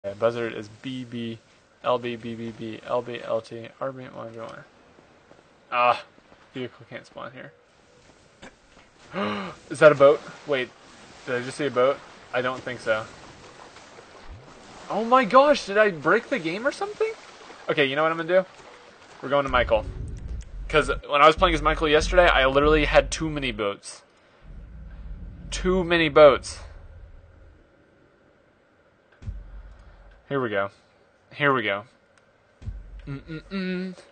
Okay, buzzard is BB, LB, BBB, LB, LT, RB, 1. Ah, vehicle can't spawn here. Is that a boat? Wait, did I just see a boat? I don't think so. Oh my gosh, did I break the game or something? Okay, you know what I'm gonna do? We're going to Michael. Because when I was playing as Michael yesterday, I literally had too many boats. Too many boats. Here we go. Here we go. Mm-mm-mm.